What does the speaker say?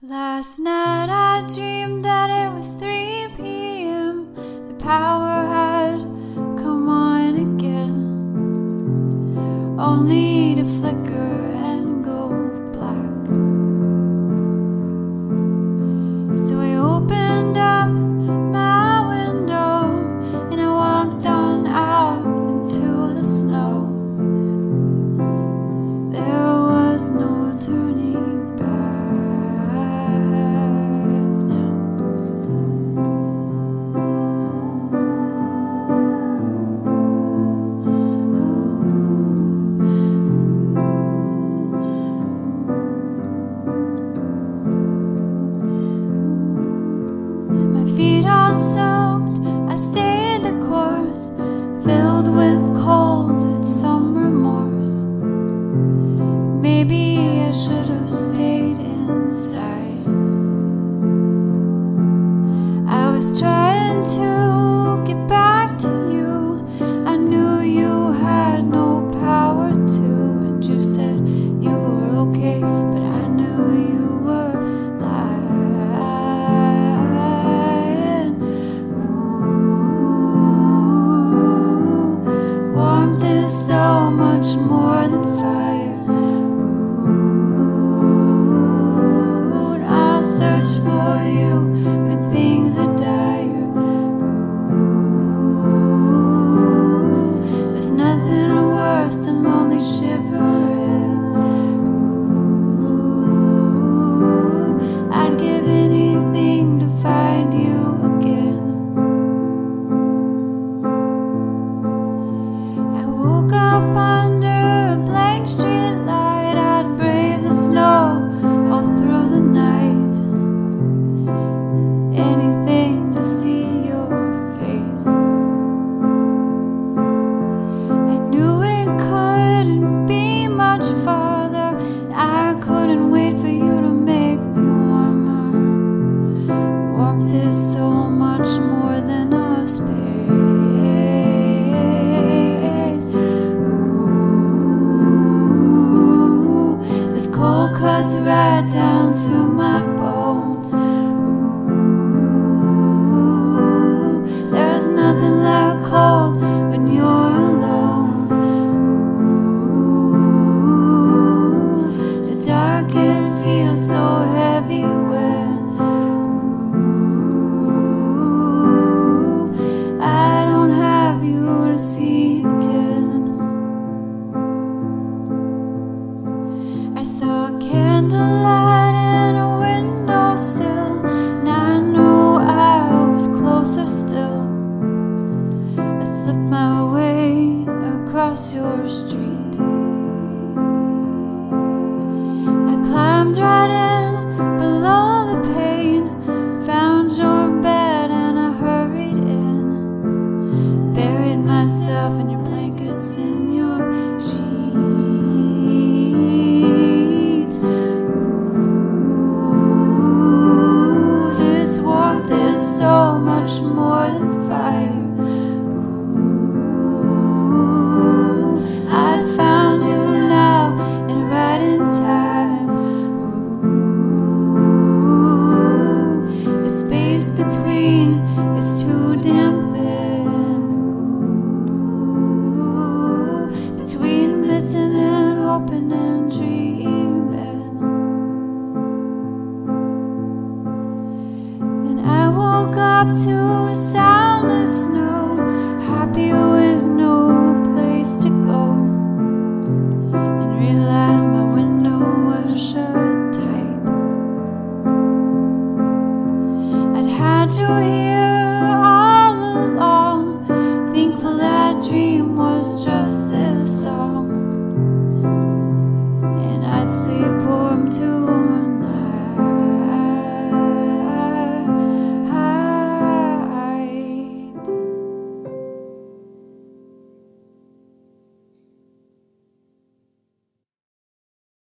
Last night I dreamed that it was 3 p.m. The power had come on again, only to flicker and go black. So I opened up my window and I walked on out into the snow. There was no turning back. Feet all soaked, I stayed the course, filled with cold and some remorse. Maybe I should have stayed inside. I was trying to get back to you. I knew you had no power to, and you said you were okay, but I knew you were lying. So much more than fire. Ooh, I'll search for you when things are dire. Ooh, there's nothing worse than lonely shivering. Ooh, I'd give anything to find you again. Woke up under a blank street light. I'd brave the snow all through the night. Anything to see your face. I knew it couldn't be much farther. I couldn't wait for you to make me warmer. Warmth is so much more than a space. Cuts right down to my bones. Ooh, there's nothing like cold when you're alone. Ooh, the dark, it feels so heavy when ooh, I don't have you to see again. I saw a candlelight in a windowsill, and I knew I was closer still. I slipped my way across your street. I climbed right in below the pane, found your bed and I hurried in, buried myself in your blankets in your sheets. So much more than fire. Ooh, I found you now and right in time. Ooh, the space between is too damn thin. Ooh, between missing and hoping and dreaming. Woke up to a soundless snow, happy with no place to go, and realized my window was shut tight. I'd had you here